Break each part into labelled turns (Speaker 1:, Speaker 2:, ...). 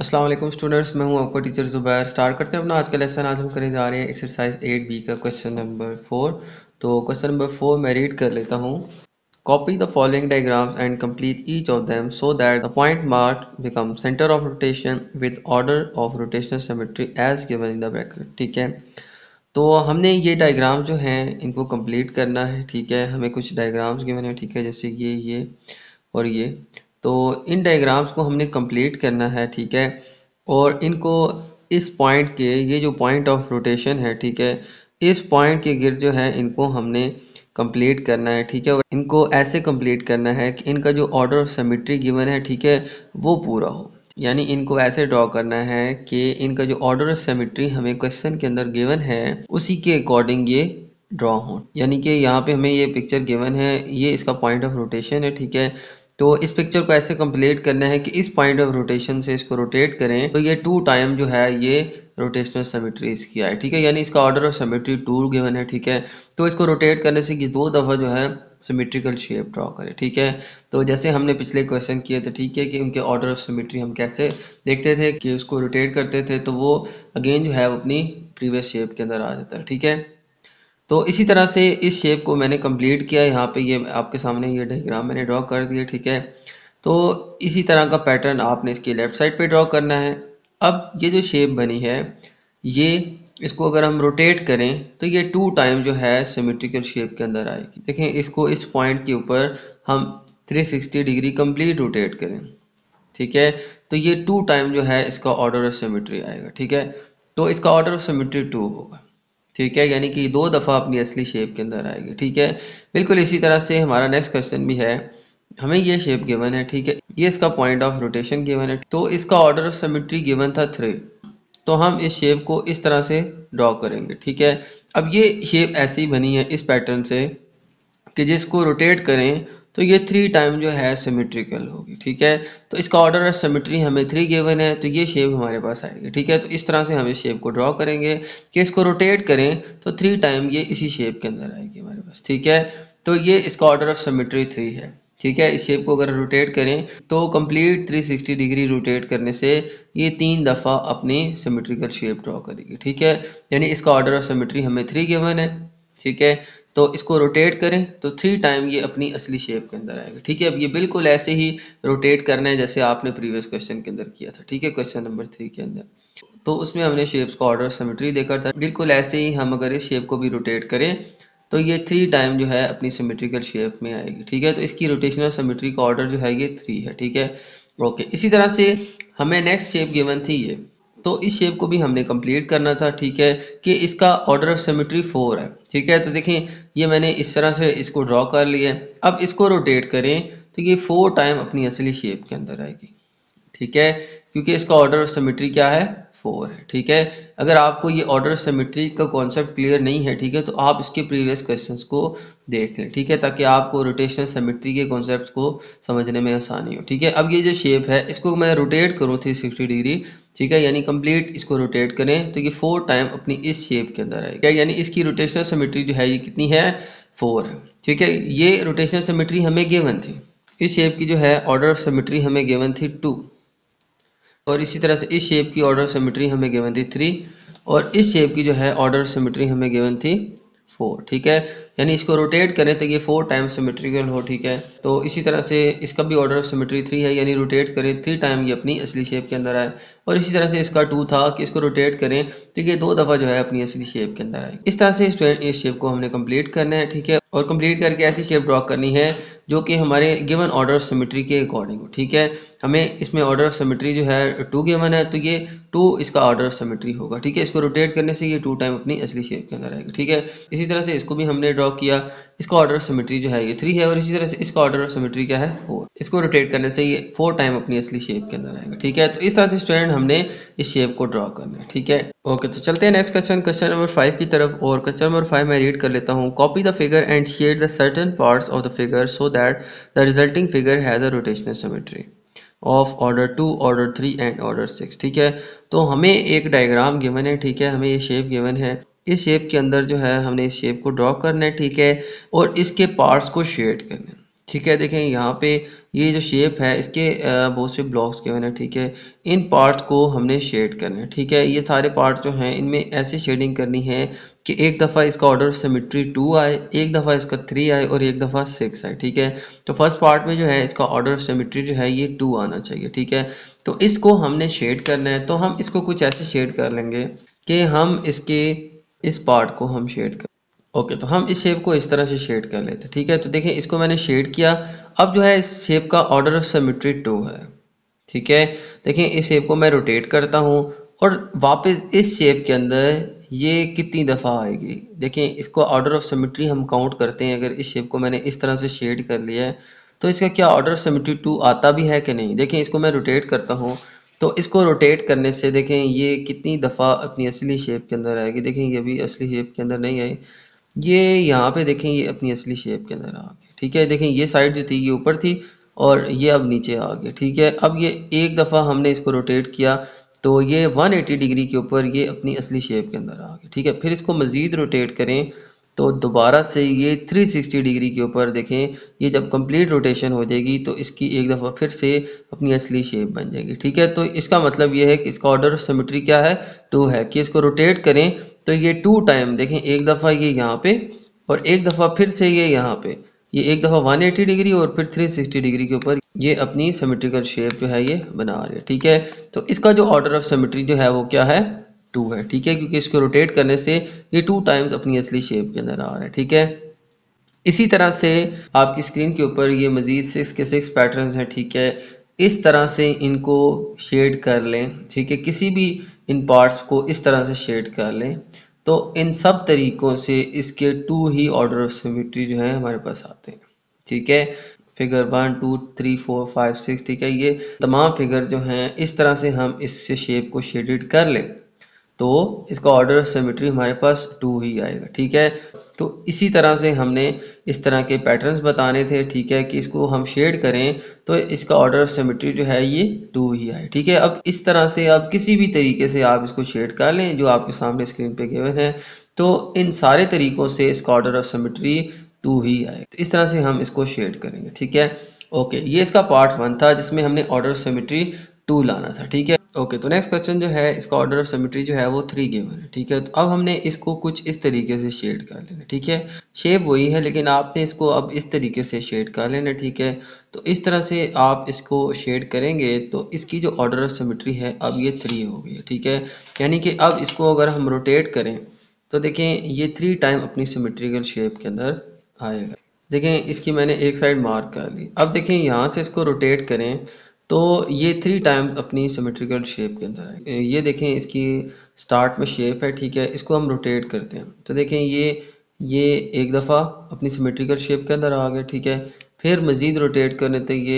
Speaker 1: अस्सलाम वालेकुम स्टूडेंट्स, मैं हूं आपका टीचर ज़ुबैर। स्टार्ट करते हैं अपना आज का लेसन। आज हम करने जा रहे हैं एक्सरसाइज 8B का क्वेश्चन नंबर 4। तो क्वेश्चन नंबर 4 मैं रीड कर लेता हूं। Copy the following diagrams and complete each of them so that the point mark become centre of rotation with order of rotational symmetry as given in the bracket. ठीक है, तो हमने ये diagram जो हैं इनको कंप्लीट करना है। ठीक है, हमें कुछ डायग्राम्स गिवन है। ठीक है, जैसे ये और ये। तो इन डायग्राम्स को हमने कंप्लीट करना है। ठीक है, और इनको इस पॉइंट के, ये जो पॉइंट ऑफ रोटेशन है, ठीक है, इस पॉइंट के गिर्द जो है इनको हमने कंप्लीट करना है। ठीक है, और इनको ऐसे कंप्लीट करना है कि इनका जो ऑर्डर ऑफ सिमेट्री गिवन है, ठीक है, वो पूरा हो। यानी इनको ऐसे ड्रॉ करना है कि इनका जो ऑर्डर ऑफ सिमेट्री हमें क्वेश्चन के अंदर गिवन है उसी के अकॉर्डिंग ये ड्रॉ हो। यानी कि यहाँ पे हमें ये पिक्चर गिवन है, ये इसका पॉइंट ऑफ रोटेशन है। ठीक है, तो इस पिक्चर को ऐसे कंप्लीट करना है कि इस पॉइंट ऑफ रोटेशन से इसको रोटेट करें तो ये 2 टाइम जो है ये रोटेशनल सिमेट्री इसकी आए। ठीक है, यानी इसका ऑर्डर ऑफ सिमेट्री 2 गिवन है। ठीक है, तो इसको रोटेट करने से ये 2 दफ़ा जो है सिमेट्रिकल शेप ड्रॉ करें। ठीक है, तो जैसे हमने पिछले क्वेश्चन किए थे, ठीक है, कि उनके ऑर्डर ऑफ सिमेट्री हम कैसे देखते थे कि उसको रोटेट करते थे तो वो अगेन जो है वो अपनी प्रीवियस शेप के अंदर आ जाता है। ठीक है, तो इसी तरह से इस शेप को मैंने कंप्लीट किया। यहाँ पे ये आपके सामने ये डायग्राम मैंने ड्रॉ कर दिया। ठीक है, तो इसी तरह का पैटर्न आपने इसकी लेफ़्ट साइड पे ड्रॉ करना है। अब ये जो शेप बनी है, ये इसको अगर हम रोटेट करें तो ये 2 टाइम जो है सिमेट्रिकल शेप के अंदर आएगी। देखें, इसको इस पॉइंट के ऊपर हम 360 डिग्री कंप्लीट रोटेट करें। ठीक है, तो ये 2 टाइम जो है इसका ऑर्डर ऑफ सिमेट्री आएगा। ठीक है, तो इसका ऑर्डर ऑफ सिमेट्री 2 होगा। ठीक है, यानी कि 2 दफ़ा अपनी असली शेप के अंदर आएगी। ठीक है, बिल्कुल इसी तरह से हमारा नेक्स्ट क्वेश्चन भी है। हमें ये शेप गिवन है। ठीक है, ये इसका पॉइंट ऑफ रोटेशन गिवन है, तो इसका ऑर्डर ऑफ सिमेट्री गिवन था 3। तो हम इस शेप को इस तरह से ड्रॉ करेंगे। ठीक है, अब ये शेप ऐसी बनी है इस पैटर्न से कि जिसको रोटेट करें तो ये 3 टाइम जो है सिमेट्रिकल होगी। ठीक है, तो इसका ऑर्डर ऑफ सिमेट्री हमें 3 गिवन है, तो ये शेप हमारे पास आएगी। ठीक है, तो इस तरह से हम इस शेप को ड्रॉ करेंगे कि इसको रोटेट करें तो 3 टाइम ये इसी शेप के अंदर आएगी हमारे पास। ठीक है, तो ये इसका ऑर्डर ऑफ सिमेट्री 3 है। ठीक है, इस शेप को अगर रोटेट करें तो कंप्लीट 360 डिग्री रोटेट करने से ये 3 दफ़ा अपनी सिमेट्रिकल शेप ड्रॉ करेगी। ठीक है, यानी इसका ऑर्डर ऑफ सिमेट्री हमें 3 गिवन है। ठीक है, तो इसको रोटेट करें तो 3 टाइम ये अपनी असली शेप के अंदर आएगा। ठीक है, अब ये बिल्कुल ऐसे ही रोटेट करना है जैसे आपने प्रीवियस क्वेश्चन के अंदर किया था। ठीक है, क्वेश्चन नंबर 3 के अंदर तो उसमें हमने शेप्स का ऑर्डर सिमेट्री देखा था। बिल्कुल ऐसे ही हम अगर इस शेप को भी रोटेट करें तो ये 3 टाइम जो है अपनी सिमेट्रिकल शेप में आएगी। ठीक है, तो इसकी रोटेशनल सिमेट्री का ऑर्डर जो है ये 3 है। ठीक है, ओके। इसी तरह से हमें नेक्स्ट शेप गिवन थी ये, तो इस शेप को भी हमने कंप्लीट करना था। ठीक है, कि इसका ऑर्डर ऑफ सिमेट्री 4 है। ठीक है, तो देखें ये मैंने इस तरह से इसको ड्रॉ कर लिया है। अब इसको रोटेट करें तो ये 4 टाइम अपनी असली शेप के अंदर आएगी। ठीक है, क्योंकि इसका ऑर्डर ऑफ सिमेट्री क्या है, 4 है। ठीक है, अगर आपको ये ऑर्डर ऑफ सिमेट्री का कॉन्सेप्ट क्लियर नहीं है, ठीक है, तो आप इसके प्रीवियस क्वेश्चंस को देख लें। ठीक है, ताकि आपको रोटेशनल सिमेट्री के कॉन्सेप्ट को समझने में आसानी हो। ठीक है, अब ये जो शेप है इसको मैं रोटेट करूँ 360 डिग्री, ठीक है, यानी कंप्लीट इसको रोटेट करें तो ये 4 टाइम अपनी इस शेप के अंदर आएगी। यानी इसकी रोटेशनल सिमेट्री जो है ये कितनी है, 4 है। ठीक है, ये रोटेशनल सिमेट्री हमें गिवन थी। इस शेप की जो है ऑर्डर ऑफ सिमेट्री हमें गिवन थी 2, और इसी तरह से इस शेप की ऑर्डर सिमेट्री हमें गिवन थी 3, और इस शेप की जो है ऑर्डर सिमेट्री हमें गिवन थी 4। ठीक है, यानी इसको रोटेट करें तो ये 4 टाइम सिमेट्रिकल हो। ठीक है, तो इसी तरह से इसका भी ऑर्डर ऑफ सिमेट्री 3 है, यानी रोटेट करें 3 टाइम ये अपनी असली शेप के अंदर आए। और इसी तरह से इसका 2 था कि इसको रोटेट करें तो ये 2 दफ़ा जो है अपनी असली शेप के अंदर आए। इस तरह से स्टूडेंट इस शेप को हमने कंप्लीट करना है। ठीक है, और कंप्लीट करके ऐसी शेप ड्रॉ करनी है जो कि हमारे गिवन ऑर्डर ऑफ सिमेट्री के अकॉर्डिंग हो। ठीक है, हमें इसमें ऑर्डर ऑफ सिमेट्री जो है 2 गिवन है, तो ये 2 इसका ऑर्डर ऑफ सिमेट्री होगा। ठीक है, इसको रोटेट करने से ये 2 टाइम अपनी असली शेप के अंदर आएगा। ठीक है, इसी तरह से इसको भी हमने ड्रॉ किया, इसका ऑर्डर ऑफ सिमेट्री जो है ये 3 है, और इसी तरह से इसका ऑर्डर ऑफ सिमेट्री क्या है, 4। इसको रोटेट करने से ये 4 टाइम अपनी असली शेप के अंदर आएगा। ठीक है, तो इस तरह से स्टूडेंट हमने इस शेप को ड्रॉ करना है। ठीक है, ओके, तो चलते हैं नेक्स्ट क्वेश्चन, क्वेश्चन नंबर 5 की तरफ। और क्वेश्चन नंबर 5 मैं रीड कर लेता हूँ। Copy the figure and shade the certain parts of the figure so that the resulting figure has a rotational symmetry of order 2, order 3 and order 6। ठीक है, तो हमें एक डायग्राम गिवन है। ठीक है, हमें ये शेप गिवन है, इस शेप के अंदर जो है हमने इस शेप को ड्रॉ करना है। ठीक है, और इसके पार्ट्स को शेड करना है। ठीक है, देखें यहाँ पे ये जो शेप है इसके बहुत से ब्लॉक्स के हैं, ठीक है। इन पार्ट्स को हमने शेड करना है, ठीक है। ये सारे पार्ट जो हैं इनमें ऐसे शेडिंग करनी है कि एक दफ़ा इसका ऑर्डर ऑफ सिमेट्री 2 आए, एक दफ़ा इसका 3 आए और एक दफ़ा 6 आए, ठीक है। तो फर्स्ट पार्ट में जो है इसका ऑर्डर ऑफ सिमेट्री जो है ये 2 आना चाहिए, ठीक है। तो इसको हमने शेड करना है, तो हम इसको कुछ ऐसे शेड कर लेंगे कि हम इसके इस पार्ट को हम शेड कर ओके। तो हम इस शेप को इस तरह से शेड कर लेते हैं, ठीक है। तो देखिए इसको मैंने शेड किया। अब जो है इस शेप का ऑर्डर ऑफ सिमेट्री 2 है, ठीक है। देखिए इस शेप को मैं रोटेट करता हूँ और वापस इस शेप के अंदर ये कितनी दफ़ा आएगी। देखिए इसको ऑर्डर ऑफ सिमेट्री हम काउंट करते हैं। अगर इस शेप को मैंने इस तरह से शेड कर लिया है तो इसका क्या ऑर्डर ऑफ सिमेट्री 2 आता भी है कि नहीं। देखिए इसको मैं रोटेट करता हूँ, तो इसको रोटेट करने से देखें ये कितनी दफ़ा अपनी असली शेप के अंदर आएगी। देखें ये भी असली शेप के अंदर नहीं आई, ये यहाँ पे देखें ये अपनी असली शेप के अंदर आ गया, ठीक है। देखें ये साइड जो थी ये ऊपर थी और ये अब नीचे आ गया, ठीक है। अब ये एक दफ़ा हमने इसको रोटेट किया तो ये 180 डिग्री के ऊपर ये अपनी असली शेप के अंदर आ गया, ठीक है। फिर इसको मज़ीद रोटेट करें तो दोबारा से ये 360 डिग्री के ऊपर देखें, ये जब कंप्लीट रोटेशन हो जाएगी तो इसकी एक दफ़ा फिर से अपनी असली शेप बन जाएगी, ठीक है। तो इसका मतलब ये है कि इसका ऑर्डर ऑफ सिमेट्री क्या है, 2 है। कि इसको रोटेट करें तो ये 2 टाइम देखें, एक दफ़ा ये यहाँ पे और एक दफ़ा फिर से ये यहाँ पे, ये एक दफ़ा 180 डिग्री और फिर 360 डिग्री के ऊपर ये अपनी सिमेट्रिकल शेप जो है ये बना रही है, ठीक है। तो इसका जो ऑर्डर ऑफ सिमेट्री जो है वो क्या है, 2 है, ठीक है। क्योंकि इसको रोटेट करने से ये 2 टाइम्स अपनी असली शेप के अंदर आ रहा है, ठीक है। इसी तरह से आपकी स्क्रीन के ऊपर ये मज़ीद 6 के 6 पैटर्न्स हैं, ठीक है। इस तरह से इनको शेड कर लें, ठीक है। किसी भी इन पार्ट्स को इस तरह से शेड कर लें तो इन सब तरीक़ों से इसके 2 ही ऑर्डर ऑफ सिमेट्री जो है हमारे पास आते हैं, ठीक है। फिगर 1 2 3 4 5 6, ठीक है। ये तमाम फिगर जो हैं इस तरह से हम इस शेप को शेडेड कर लें तो इसका ऑर्डर ऑफ सिमेट्री हमारे पास 2 ही आएगा, ठीक है। तो इसी तरह से हमने इस तरह के पैटर्न्स बताने थे, ठीक है, कि इसको हम शेड करें तो इसका ऑर्डर ऑफ सिमेट्री जो है ये 2 ही आए, ठीक है। अब इस तरह से आप किसी भी तरीके से आप इसको शेड कर लें जो आपके सामने स्क्रीन पे गिवन है, तो इन सारे तरीक़ों से इसका ऑर्डर ऑफ सिमेट्री 2 ही आए। तो इस तरह से हम इसको शेड करेंगे, ठीक है। ओके, ये इसका पार्ट 1 था जिसमें हमने ऑर्डर ऑफ सिमेट्री 2 लाना था, ठीक है। ओके, तो नेक्स्ट क्वेश्चन जो है इसका ऑर्डर ऑफ सिमेट्री जो है वो 3 गिवन है, ठीक है। तो अब हमने इसको कुछ इस तरीके से शेड कर लेना, ठीक है। शेप वही है लेकिन आपने इसको अब इस तरीके से शेड कर लेना, ठीक है। तो इस तरह से आप इसको शेड करेंगे तो इसकी जो ऑर्डर ऑफ सिमेट्री है अब ये 3 हो गई है, ठीक है। यानी कि अब इसको अगर हम रोटेट करें तो देखें ये 3 टाइम अपनी सिमेट्रिकल शेप के अंदर आएगा। देखें इसकी मैंने एक साइड मार्क कर ली। अब देखें यहाँ से इसको रोटेट करें तो ये 3 टाइम्स अपनी सिमेट्रिकल शेप के अंदर आएगी। ये देखें इसकी स्टार्ट में शेप है, ठीक है। इसको हम रोटेट करते हैं तो देखें ये एक दफ़ा अपनी सिमेट्रिकल शेप के अंदर आ गया, ठीक है। फिर मज़ीद रोटेट करने तो ये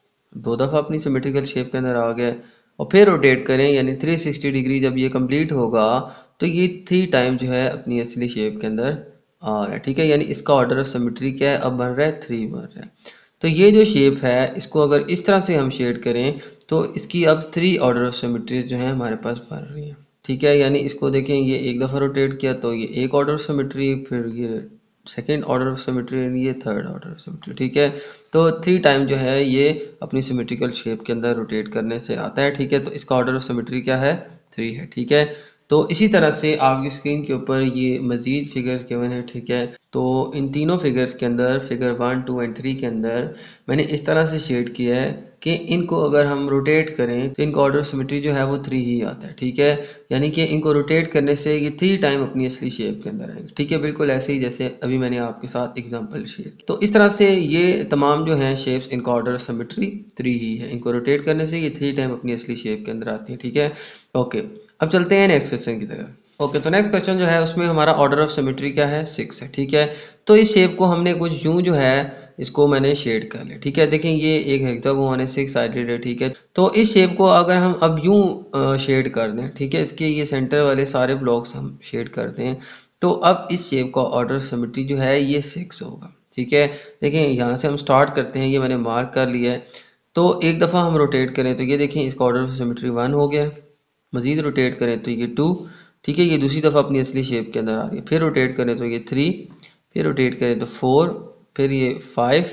Speaker 1: 2 दफ़ा अपनी सिमेट्रिकल शेप के अंदर आ गया और फिर रोटेट करें यानी 360 डिग्री जब ये कंप्लीट होगा तो ये 3 टाइम जो है अपनी असली शेप के अंदर आ रहा है, ठीक है। यानी इसका ऑर्डर ऑफ सिमेट्री क्या है, अब बन रहा है 3 बन रहा है। तो ये जो शेप है इसको अगर इस तरह से हम शेड करें तो इसकी अब 3 ऑर्डर ऑफ सिमेट्री जो है हमारे पास बन रही हैं, ठीक है। यानी इसको देखें ये एक दफ़ा रोटेट किया तो ये एक ऑर्डर ऑफ सिमेट्री, फिर ये सेकेंड ऑर्डर ऑफ सिमेट्री, ये थर्ड ऑर्डर ऑफ सिमेट्री, ठीक है। तो 3 टाइम जो है ये अपनी सिमेट्रिकल शेप के अंदर रोटेट करने से आता है, ठीक है। तो इसका ऑर्डर ऑफ सिमेट्री क्या है, 3 है, ठीक है। तो इसी तरह से आपकी स्क्रीन के ऊपर ये मज़ीद फिगर्स गिवन है, ठीक है। तो इन तीनों फिगर्स के अंदर फिगर 1 2 एंड 3 के अंदर मैंने इस तरह से शेड किया है कि इनको अगर हम रोटेट करें तो इनका ऑर्डर ऑफ सिमेट्री जो है वो 3 ही आता है, ठीक है। यानी कि इनको रोटेट करने से ये 3 टाइम अपनी असली शेप के अंदर आएंगे, ठीक है। बिल्कुल ऐसे ही जैसे अभी मैंने आपके साथ एग्जांपल शेयर किया। तो इस तरह से ये तमाम जो हैं शेप्स इनका ऑर्डर ऑफ सिमेट्री 3 ही है। इनको रोटेट करने से ये 3 टाइम अपनी असली शेप के अंदर आती है, ठीक है। ओके, अब चलते हैं नेक्स्ट क्वेश्चन की तरफ। ओके, तो नेक्स्ट क्वेश्चन जो है उसमें हमारा ऑर्डर ऑफ सिमेट्री क्या है, 6 है, ठीक है। तो इस शेप को हमने कुछ यूं जो है इसको मैंने शेड कर लिया, ठीक है। देखें ये एक हेक्सागोन है, 6 साइडेड है, ठीक है। तो इस शेप को अगर हम अब यूं शेड कर दें, ठीक है, इसके ये सेंटर वाले सारे ब्लॉक्स हम शेड कर दें तो अब इस शेप का ऑर्डर ऑफ सिमेट्री जो है ये 6 होगा, ठीक है। देखें यहाँ से हम स्टार्ट करते हैं, ये मैंने मार्क कर लिया है। तो एक दफ़ा हम रोटेट करें तो ये देखें इसका ऑर्डर ऑफ सिमेट्री 1 हो गया। मज़ीद रोटेट करें तो ये 2, ठीक है। ये दूसरी दफ़ा अपनी असली शेप के अंदर आ रही है। फिर रोटेट करें तो ये 3, फिर रोटेट करें तो 4, फिर ये 5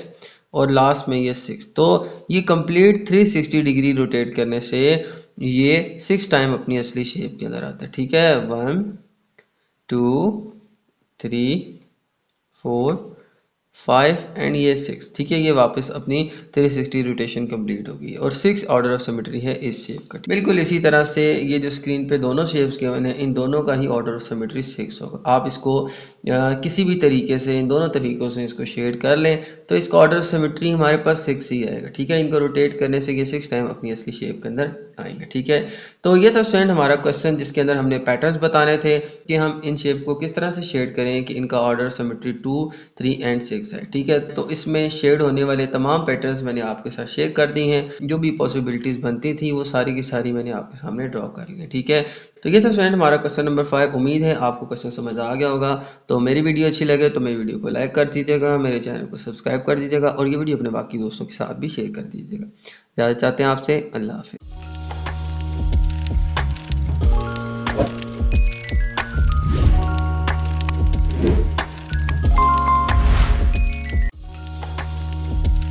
Speaker 1: और लास्ट में ये 6। तो ये कंप्लीट 360 डिग्री रोटेट करने से ये 6 टाइम अपनी असली शेप के अंदर आता है। ठीक है, 1 2 3 4 5 एंड ये 6। ठीक है, ये वापस अपनी 360 रोटेशन कंप्लीट होगी और 6 ऑर्डर ऑफ सिमेट्री है इस शेप का। बिल्कुल इसी तरह से ये जो स्क्रीन पे दोनों शेप्स गिवन है, इन दोनों का ही ऑर्डर ऑफ सिमेट्री 6 होगा। आप इसको किसी भी तरीके से, इन दोनों तरीक़ों से इसको शेड कर लें तो इसका ऑर्डर ऑफ सिमेट्री हमारे पास 6 ही आएगा। ठीक है, इनको रोटेट करने से ये 6 टाइम अपनी असली शेप के अंदर आएंगे। ठीक है, तो ये था स्टूडेंट हमारा क्वेश्चन जिसके अंदर हमने पैटर्न्स बताने थे कि हम इन शेप को किस तरह से शेड करें कि इनका ऑर्डर सिमेट्री 2 3 एंड 6 है। ठीक है, तो इसमें शेड होने वाले तमाम पैटर्न्स मैंने आपके साथ शेयर कर दी हैं। जो भी पॉसिबिलिटीज़ बनती थी वो सारी की सारी मैंने आपके सामने ड्रॉ कर ली है। ठीक है, तो ये था स्टूडेंट हमारा क्वेश्चन नंबर 5। उम्मीद है आपको क्वेश्चन समझ आ गया होगा। तो मेरी वीडियो अच्छी लगे तो मेरी वीडियो को लाइक कर दीजिएगा, मेरे चैनल को सब्सक्राइब कर दीजिएगा और ये वीडियो अपने बाकी दोस्तों के साथ भी शेयर कर दीजिएगा। ज़्यादा चाहते हैं आपसे। अल्लाह हाफिज़।